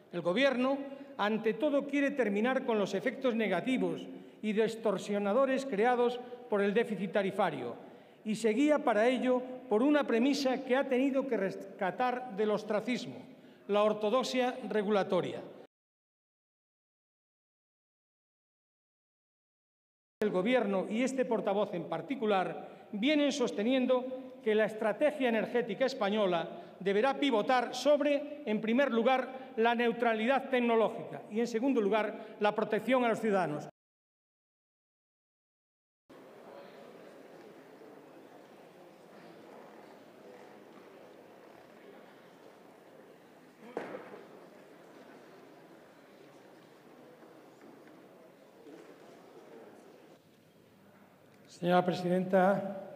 El Gobierno, ante todo, quiere terminar con los efectos negativos y distorsionadores creados por el déficit tarifario y se guía para ello por una premisa que ha tenido que rescatar del ostracismo: la ortodoxia regulatoria. El Gobierno y este portavoz en particular vienen sosteniendo que la estrategia energética española deberá pivotar sobre, en primer lugar, la neutralidad tecnológica y, en segundo lugar, la protección a los ciudadanos. Señora presidenta,